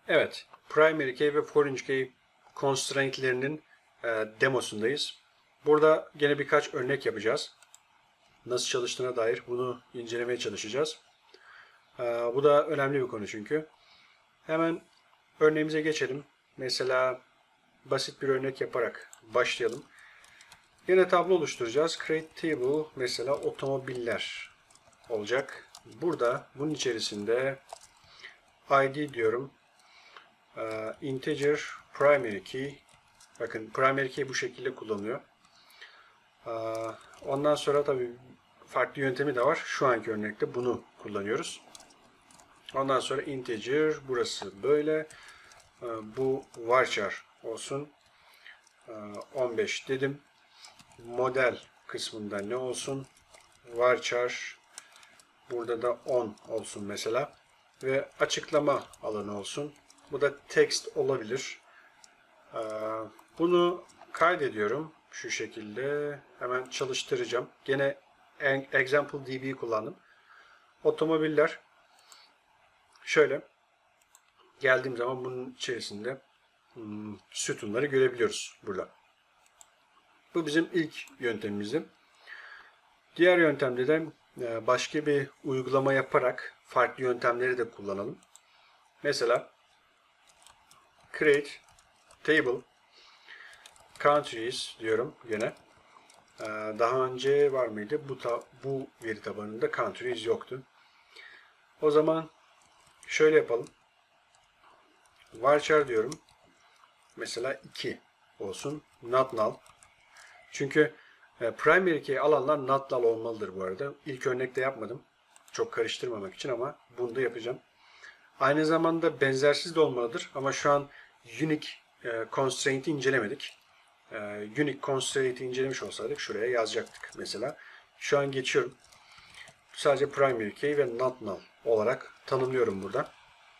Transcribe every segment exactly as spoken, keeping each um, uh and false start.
Evet, primary key ve foreign key constraint'lerinin e, demosundayız. Burada gene birkaç örnek yapacağız. Nasıl çalıştığına dair bunu incelemeye çalışacağız. E, bu da önemli bir konu çünkü. Hemen örneğimize geçelim. Mesela basit bir örnek yaparak başlayalım. Yine tablo oluşturacağız. Create table mesela otomobiller olacak. Burada bunun içerisinde I D diyorum. Uh, integer primary key. Bakın primary key bu şekilde kullanılıyor. Uh, ondan sonra tabii farklı yöntemi de var. Şu anki örnekte bunu kullanıyoruz. Ondan sonra integer burası böyle. Uh, bu varchar olsun. Uh, on beş dedim. Model kısmında ne olsun? Varchar burada da on olsun mesela. Ve açıklama alanı olsun. Bu da text olabilir. Bunu kaydediyorum. Şu şekilde. Hemen çalıştıracağım. Gene example D B'yi kullandım. Otomobiller. Şöyle. Geldiğim zaman bunun içerisinde hmm, sütunları görebiliyoruz burada. Bu bizim ilk yöntemimizdi. Diğer yöntemde de başka bir uygulama yaparak farklı yöntemleri de kullanalım. Mesela create table countries diyorum gene. Daha önce var mıydı? Bu, ta, bu veri tabanında countries yoktu. O zaman şöyle yapalım. Varchar diyorum. Mesela iki olsun. Not null. Çünkü primary key alanlar not null olmalıdır bu arada. İlk örnekte yapmadım. Çok karıştırmamak için ama bunu da yapacağım. Aynı zamanda benzersiz de olmalıdır. Ama şu an unique constraint'i incelemedik. Unique constraint'i incelemiş olsaydık şuraya yazacaktık mesela. Şu an geçiyorum. Sadece primary key ve not null olarak tanımlıyorum burada.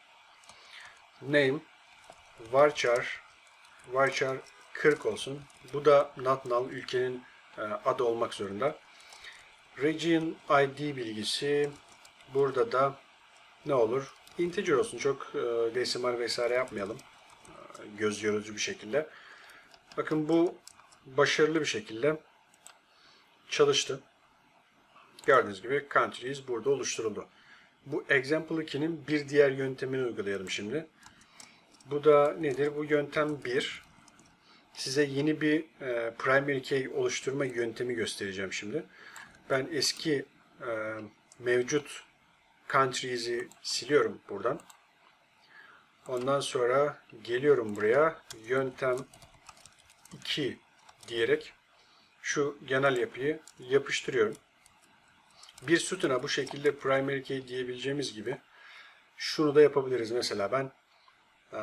Name varchar varchar kırk olsun. Bu da not null ülkenin adı olmak zorunda. Region I D bilgisi burada da ne olur? Integer olsun. Çok desimal vesaire yapmayalım. Göz yorucu bir şekilde. Bakın bu başarılı bir şekilde çalıştı. Gördüğünüz gibi countries burada oluşturuldu. Bu example iki'nin bir diğer yöntemini uygulayalım şimdi. Bu da nedir? Bu yöntem bir. Size yeni bir e, primary key oluşturma yöntemi göstereceğim şimdi. Ben eski e, mevcut countries'i siliyorum buradan. Ondan sonra geliyorum buraya. Yöntem iki diyerek şu genel yapıyı yapıştırıyorum. Bir sütuna bu şekilde primary key diyebileceğimiz gibi şunu da yapabiliriz. Mesela ben e,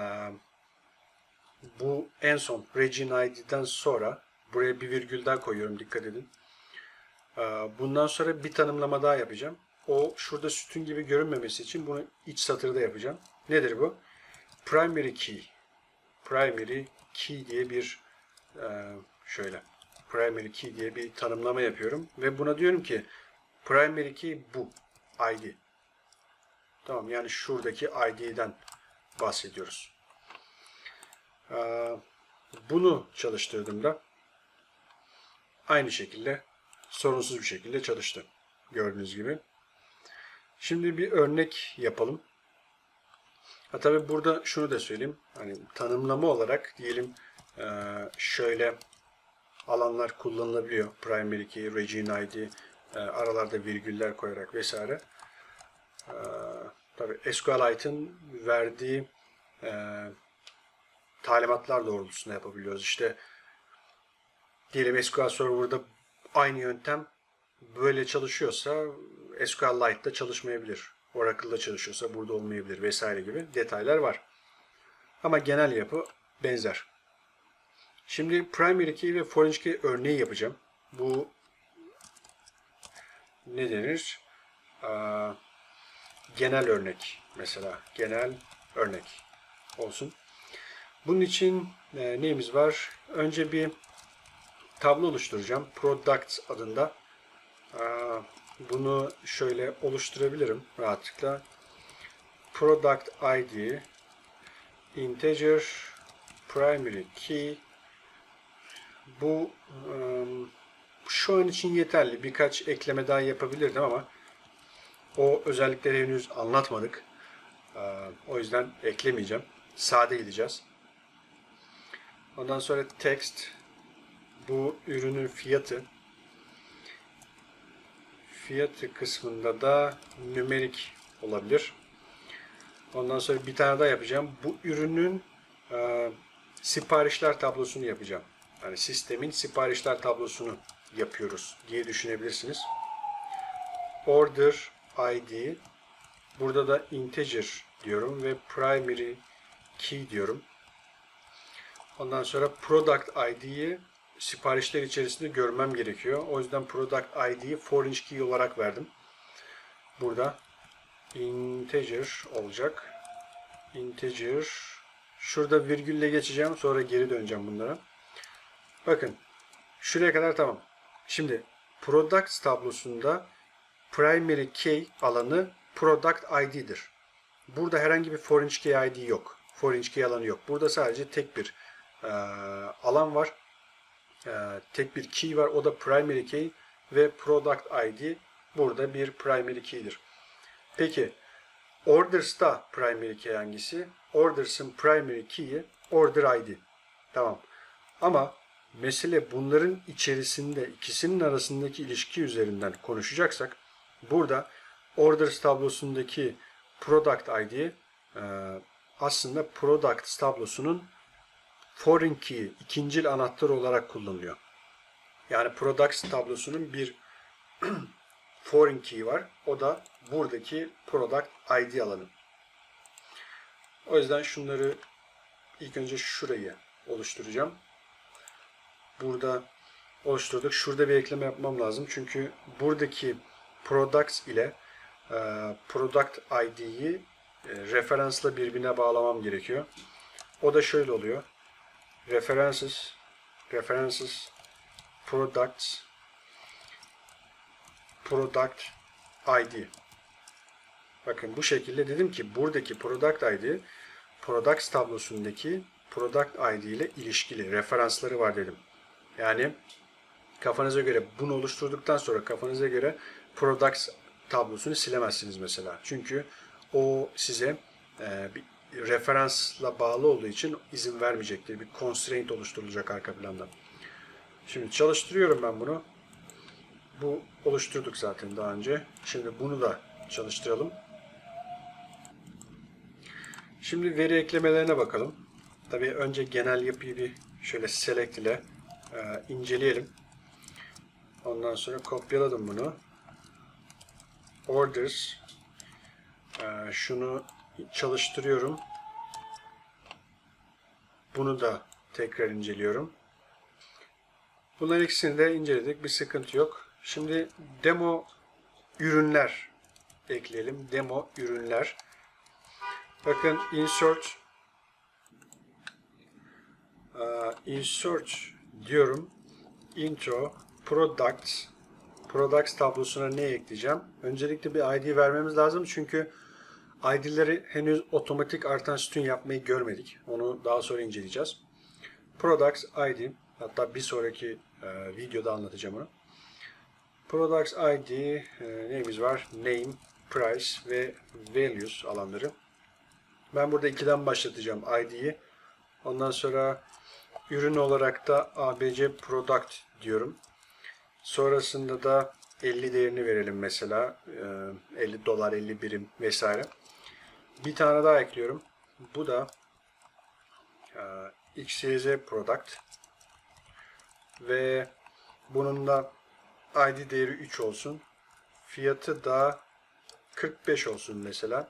bu en son region I D'den sonra buraya bir virgül daha koyuyorum. Dikkat edin. E, bundan sonra bir tanımlama daha yapacağım. O şurada sütun gibi görünmemesi için bunu iç satırda yapacağım. Nedir bu? Primary key. Primary key diye bir e, şöyle primary key diye bir tanımlama yapıyorum ve buna diyorum ki primary key bu I D. Tamam, yani şuradaki I D'den bahsediyoruz. Ee, bunu çalıştırdığımda aynı şekilde sorunsuz bir şekilde çalıştı. Gördüğünüz gibi. Şimdi bir örnek yapalım. Ha, tabii burada şunu da söyleyeyim. Hani tanımlama olarak diyelim şöyle alanlar kullanılabiliyor. Primary key, region I D, aralarda virgüller koyarak vesaire. Tabii SQLite'ın verdiği e, talimatlar doğrultusunda yapabiliyoruz. İşte diyelim S Q L Server'da aynı yöntem böyle çalışıyorsa SQLite'da çalışmayabilir. Oracle'da çalışıyorsa burada olmayabilir vesaire gibi detaylar var. Ama genel yapı benzer. Şimdi primary key ve foreign key örneği yapacağım. Bu ne denir? Aa, genel örnek mesela. Genel örnek olsun. Bunun için e, neyimiz var? Önce bir tablo oluşturacağım. Products adında. Aa, bunu şöyle oluşturabilirim rahatlıkla. Product I D. integer primary key. Bu um, şu an için yeterli. Birkaç ekleme daha yapabilirdim ama o özellikleri henüz anlatmadık. Uh, o yüzden eklemeyeceğim. Sade gideceğiz. Ondan sonra text, bu ürünün fiyatı. Fiyatı kısmında da nümerik olabilir. Ondan sonra bir tane daha yapacağım. Bu ürünün e, siparişler tablosunu yapacağım. Yani sistemin siparişler tablosunu yapıyoruz diye düşünebilirsiniz. Order I D. Burada da integer diyorum ve primary key diyorum. Ondan sonra product I D'yi siparişler içerisinde görmem gerekiyor. O yüzden product I D'yi foreign key olarak verdim. Burada integer olacak. Integer. Şurada virgülle geçeceğim. Sonra geri döneceğim bunlara. Bakın. Şuraya kadar tamam. Şimdi products tablosunda primary key alanı product I D'dir. Burada herhangi bir foreign key I D yok. Foreign key alanı yok. Burada sadece tek bir e, alan var. E, tek bir key var. O da primary key ve product I D burada bir primary key'dir. Peki orders'ta primary key hangisi? Orders'ın primary key'i order I D. Tamam. Ama mesele bunların içerisinde ikisinin arasındaki ilişki üzerinden konuşacaksak burada orders tablosundaki product I D e, aslında product tablosunun foreign key, ikincil anahtar olarak kullanılıyor. Yani products tablosunun bir foreign key var. O da buradaki product I D alanı. O yüzden şunları ilk önce şurayı oluşturacağım. Burada oluşturduk. Şurada bir ekleme yapmam lazım. Çünkü buradaki products ile e, product I D'yi e, referansla birbirine bağlamam gerekiyor. O da şöyle oluyor. References references products product I D. Bakın bu şekilde dedim ki buradaki product I D products tablosundaki product I D ile ilişkili referansları var dedim. Yani kafanıza göre bunu oluşturduktan sonra kafanıza göre products tablosunu silemezsiniz mesela. Çünkü o size e, bir referansla bağlı olduğu için izin vermeyecektir. Bir constraint oluşturulacak arka planda. Şimdi çalıştırıyorum ben bunu. Bu oluşturduk zaten daha önce. Şimdi bunu da çalıştıralım. Şimdi veri eklemelerine bakalım. Tabii önce genel yapıyı bir şöyle select ile e, inceleyelim. Ondan sonra kopyaladım bunu. Orders. E, şunu çalıştırıyorum. Bunu da tekrar inceliyorum. Bunların ikisini de inceledik. Bir sıkıntı yok. Şimdi demo ürünler ekleyelim. Demo ürünler. Bakın insert uh, insert diyorum. Intro products products tablosuna ne ekleyeceğim? Öncelikle bir I D vermemiz lazım. Çünkü I D'leri henüz otomatik artan sütun yapmayı görmedik. Onu daha sonra inceleyeceğiz. Products I D, hatta bir sonraki e, videoda anlatacağım onu. Products I D e, neyimiz var? Name, price ve values alanları. Ben burada ikiden başlatacağım I D'yi. Ondan sonra ürün olarak da A B C product diyorum. Sonrasında da elli değerini verelim mesela. E, elli dolar, elli birim vesaire. Bir tane daha ekliyorum. Bu da e, X Y Z product ve bunun da I D değeri üç olsun. Fiyatı da kırk beş olsun mesela.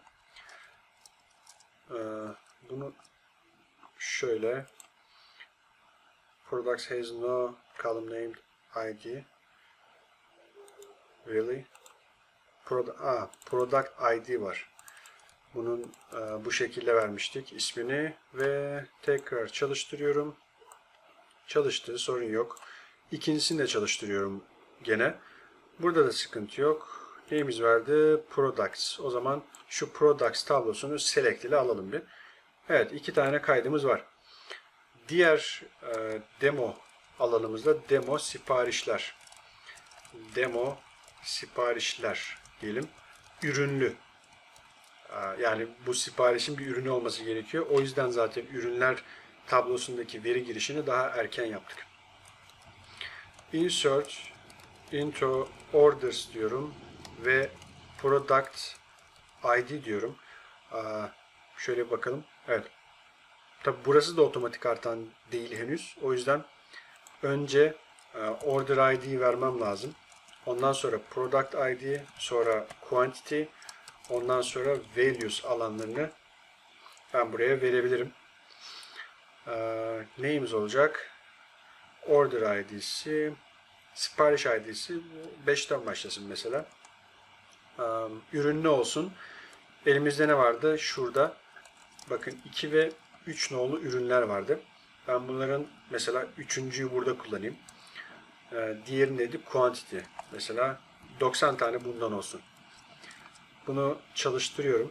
E, bunu şöyle products has no column named I D. Really? Pro ah, product I D var. Bunun e, bu şekilde vermiştik ismini ve tekrar çalıştırıyorum. Çalıştı, sorun yok. İkincisini de çalıştırıyorum gene. Burada da sıkıntı yok. Neyimiz vardı? Products. O zaman şu products tablosunu select ile alalım bir. Evet, iki tane kaydımız var. Diğer e, demo alanımızda demo siparişler. Demo siparişler diyelim. Ürünlü. E, yani bu siparişin bir ürünü olması gerekiyor. O yüzden zaten ürünler tablosundaki veri girişini daha erken yaptık. Insert into orders diyorum ve product I D diyorum. E, şöyle bakalım. Evet. Tabi burası da otomatik artan değil henüz. O yüzden önce order I D vermem lazım. Ondan sonra product I D, sonra quantity, ondan sonra values alanlarını ben buraya verebilirim. Neyimiz olacak? Order I D'si, sipariş I D'si beşten başlasın mesela. Ürün ne olsun? Elimizde ne vardı? Şurada. Bakın iki ve üç nolu ürünler vardı. Ben bunların mesela üçüncüyü burada kullanayım. Ee, diğeri neydi? Quantity. Mesela doksan tane bundan olsun. Bunu çalıştırıyorum.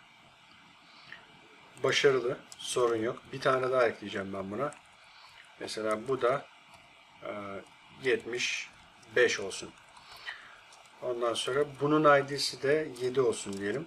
Başarılı. Sorun yok. Bir tane daha ekleyeceğim ben buna. Mesela bu da e, yetmiş beş olsun. Ondan sonra bunun I D'si de yedi olsun diyelim.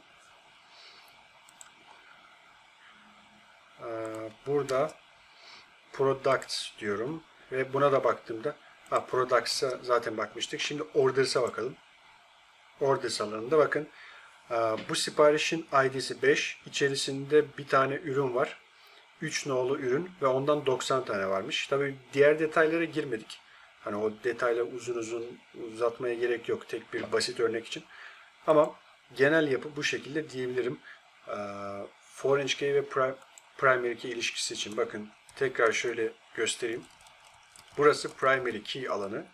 Ee, burada product diyorum ve buna da baktığımda ha, products'a zaten bakmıştık. Şimdi orders'a bakalım. Orders alanında bakın. Bu siparişin I D'si beş. İçerisinde bir tane ürün var. üç nolu ürün ve ondan doksan tane varmış. Tabii diğer detaylara girmedik. Hani o detayları uzun uzun uzatmaya gerek yok. Tek bir basit örnek için. Ama genel yapı bu şekilde diyebilirim. Foreign key ve primary key ilişkisi için bakın tekrar şöyle göstereyim. Burası primary key alanı.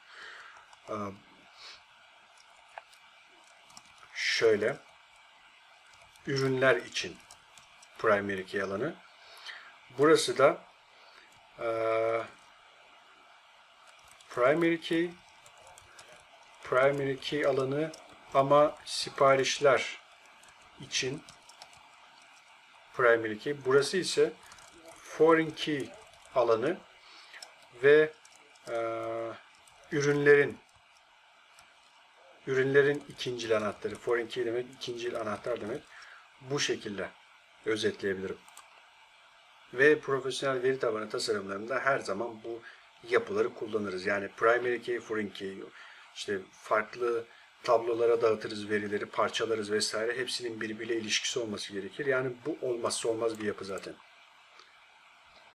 Şöyle ürünler için primary key alanı. Burası da e, primary key primary key alanı ama siparişler için primary key. Burası ise foreign key alanı ve e, ürünlerin ürünlerin ikincil anahtarı. Foreign key demek ikincil anahtar demek. Bu şekilde özetleyebilirim. Ve profesyonel veri tabanı tasarımlarında her zaman bu yapıları kullanırız. Yani primary key, foreign key, işte farklı tablolara dağıtırız verileri, parçalarız vesaire. Hepsinin birbiriyle ilişkisi olması gerekir. Yani bu olmazsa olmaz bir yapı zaten.